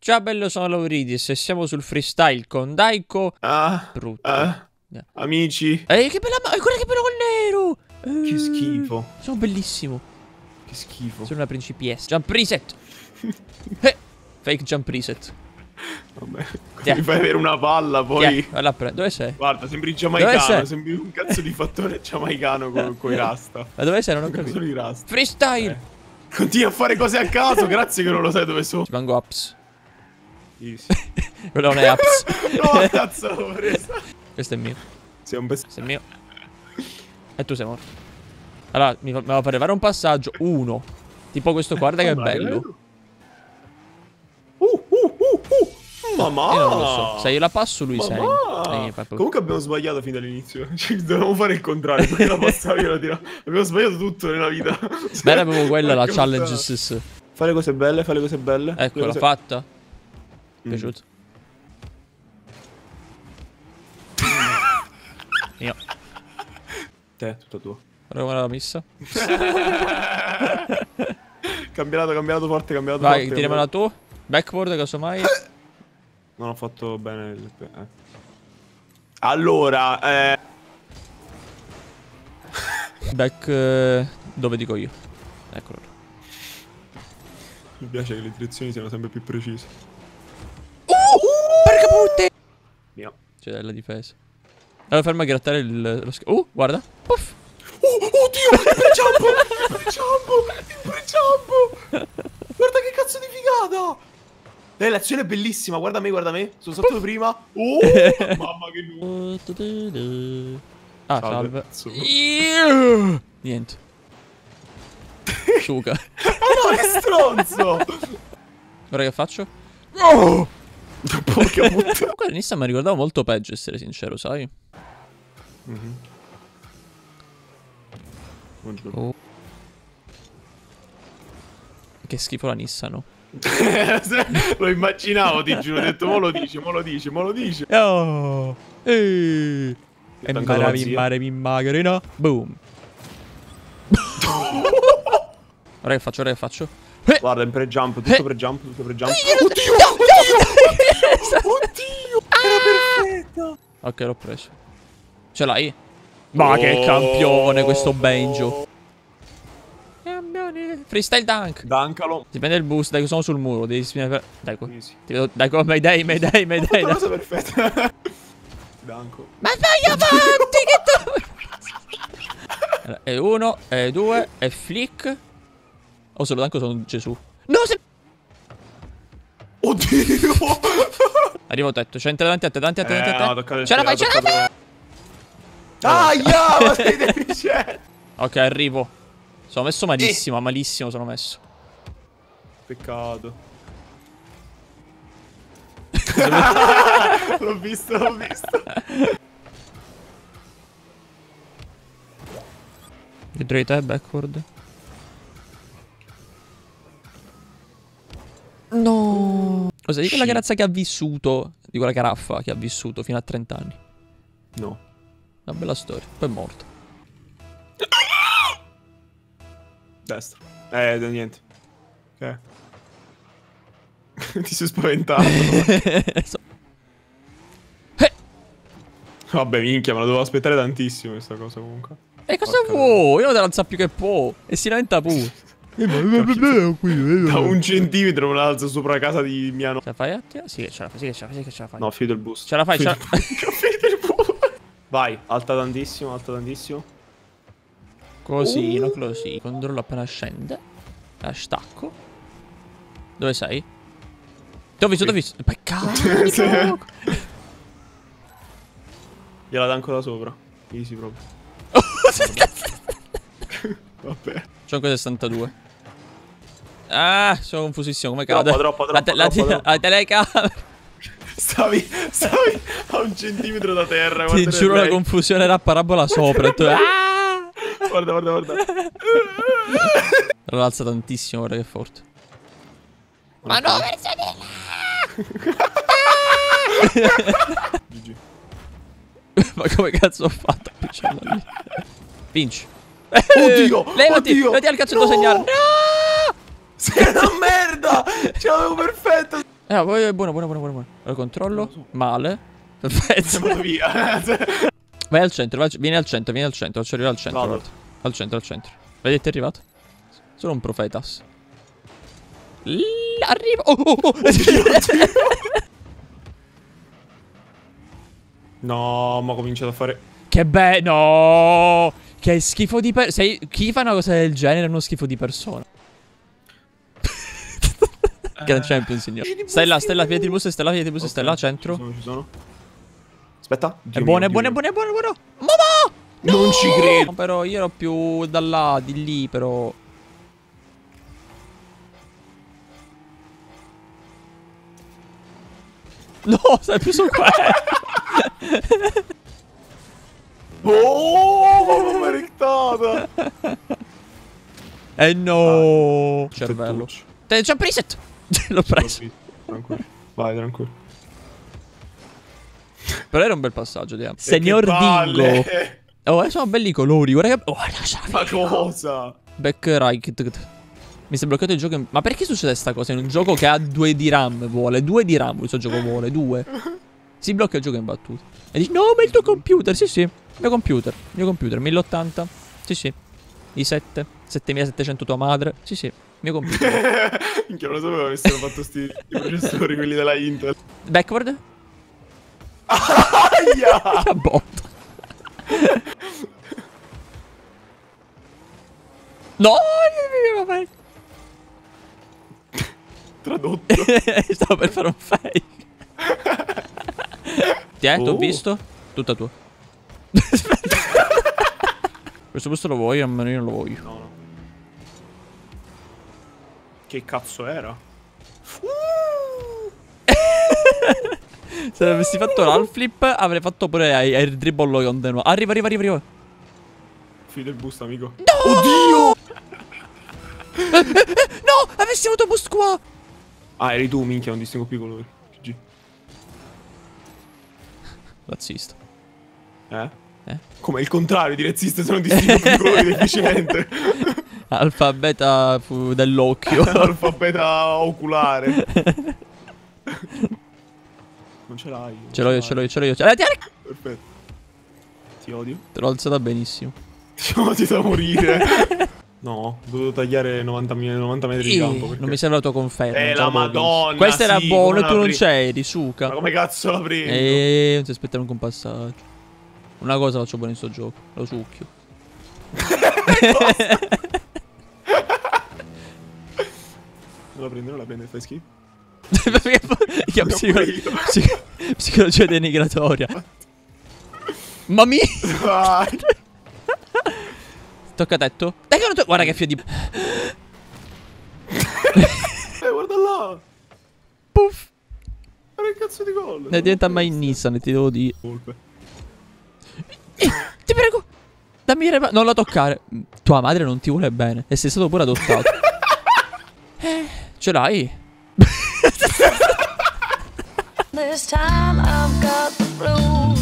Ciao bello, sono Lauridis e siamo sul freestyle con Daiko. Brutto. Amici. Che bella guarda che bello col nero. Che schifo. Sono bellissimo. Che schifo. Sono una principessa. Jump reset. Fake jump reset. Vabbè. Mi fai avere una palla poi. Dove sei? Guarda, sembri giamaicano. Sembri un cazzo di fattore giamaicano con i rasta. Ma dove sei? Non ho capito. Sono i rasta. Freestyle. Continui a fare cose a caso. Grazie che non lo sai dove sono. Ci mango ups. Easy. Quello non è ups. No, cazzo, l'ho presa. Questo è mio. Sei un Questo è mio. E tu sei morto. Allora, mi va fare un passaggio. Uno. Tipo questo, guarda che è bello. Mamma. Io non lo so. Se io la passo, lui sei. Comunque abbiamo sbagliato fin dall'inizio. Dovevamo fare il contrario. Perché la passavo io la tiravo. Abbiamo sbagliato tutto nella vita. Beh, avevo quella la challenge stessa. Fai le cose belle, fai le cose belle. Ecco, l'ho fatta. Piaciuto. Io. Te, tutto tuo. Guarda come l'ho messa. Cambiato forte, cambiato Vai, forte. tiramela tu. Backboard, casomai. Non ho fatto bene Allora, Back... dove dico io. Eccolo. Mi piace che le direzioni siano sempre più precise. Porca puttana! Mio. C'è la difesa. Allora ferma a grattare lo schermo. Guarda. Puff. Oddio! Il pre-jump! Guarda che cazzo di figata! L'azione è bellissima, guarda me. Sono stato prima. Mamma che nudo. Ah, salve. Niente. Sciuga. No, che stronzo! Guarda che faccio. Porca puttana. Comunque Nissan mi ricordavo molto peggio, essere sincero, sai? Buongiorno. Che schifo la Nissan, no? Lo immaginavo, ti giuro. Ho detto, mo lo dice. Oh! E mi magrina. Boom. Ora che faccio? Guarda, in pre-jump, tutto pre-jump. Oddio! Era perfetto! Ok, l'ho preso. Ce l'hai? Ma che campione questo Benjo. Freestyle dunk. Dankalo. Si prende il boost, dai, sono sul muro. Devi spinare. Dai, come dai. Una cosa perfetta. Danko. Ma vai avanti, che tu. E uno, e due, e flick. Oh, se lo danco sono Gesù. No, se. Oddio. Arrivo a tetto. C'è davanti a te. No, Ce la fai. Aia, ma sei deficiente. Ok, arrivo. Sono messo malissimo, malissimo sono messo. Peccato. L'ho visto. Dietro di te, backward. No. Cosa di quella ragazza che ha vissuto, di quella caraffa che ha vissuto fino a 30 anni? No. Una bella storia. Poi è morto. Destra. Niente. Ok. Ti sei spaventato. Vabbè, minchia, me la dovevo aspettare tantissimo questa cosa comunque. E cosa vuoi? Io non te la sappio che può. E si lamenta pure. Da 1 centimetro me la alzo sopra la casa di mia nonna. Ce la fai? Sì che ce la fai. No, finito il boost. Ce la fai, Finito il boost. Vai, alta tantissimo. Così. Controllo appena scende. La stacco. Dove sei? Ti ho visto. Peccato. Gliela dà ancora sopra. Easy proprio. Vabbè. C'ho ancora 62. Ah, sono confusissimo. Come cade? Troppo. La telecamera. Stavi a 1 centimetro da terra. Ti giuro la confusione era parabola sopra. E tu... Guarda. Lo alza tantissimo, guarda che forte. Ma no, GG. Ma come cazzo ho fatto a picciarlo lì? Vinci. Oddio! Levati al cazzo, no! Segnare. No! Sei una merda! Ce l'avevo perfetto! È buono. Lo controllo. Male. Perfetto. Siamo via. Vai al centro, vieni al centro. Faccio arrivare al centro. Vado. Guarda. Al centro. Vedi, ti è arrivato? Sono un profetas. Arrivo. Oh. No, ma ho cominciato a fare... Che bello. No. Che schifo di chi fa una cosa del genere è uno schifo di persona. Grand Champion, signor. Stella, piedi bus, Stella, centro. Ci sono. Aspetta. È buono. Mamma! Non ci credo. No, però io ero più da là, di lì, però. No, sei più su qua. Oh, ma rectata. No. Cervello. C'è un preset. L'ho preso. Tranquillo. Vai, tranquillo. Però era un bel passaggio, diamo. Signor Dingo. Oh, sono belli i colori. Guarda che... Ma cosa? Back right. Mi si è bloccato il gioco. Ma perché succede sta cosa? In un gioco che ha 2 di RAM vuole. 2 di RAM questo gioco vuole. 2. Si blocca il gioco in battuta. E dici, no, ma il tuo computer. Sì. Il mio computer. 1080. Sì. i7. 7700 tua madre. Sì. Mio computer. Minchia, non lo sapevo che avessero fatto sti processori, quelli della Intel. Backward. Aia! Che botta. No! Vabbè. Tradotto. Stavo per fare un fake. T'ho visto? Tutta tua. Questo posto lo vuoi? Almeno io non lo voglio. No. Che cazzo era? Se avessi fatto l'half flip avrei fatto pure air dribble con te. Arriva. Fide il boost, amico. No! Oddio! No! Avessi avuto boost qua! Ah, eri tu, minchia, non distingo più i colori. GG. Razzista. Come il contrario di razzista, se non distingo più i colori difficilmente. Alfa beta dell'occhio. Alfa beta oculare. Non ce l'hai. Ce l'ho io. Tieni! Perfetto. Ti odio. Te l'ho alzata benissimo. Ti odio da morire. No, ho dovuto tagliare 90 metri di campo. Perché... Non mi serve la tua conferma. La madonna. Questa era buona e tu non c'eri, c'eri, suca. Ma come cazzo la prendo? Non ti aspettare un compassaggio. Una cosa faccio buono in sto gioco. Lo succhio. Non la prende, fai schifo. Psicologia denigratoria. Mamma mia. Vai. Tocca a tetto. Dai che non to... Guarda che fio di... Guarda là. Puff. Guarda che cazzo di gol. Ne diventa mai in Nissan, ti devo dire. Colpe. Ti prego. Dammi non la toccare. Tua madre non ti vuole bene. E sei stato pure adottato. Ce l'hai? This time I've got the blues.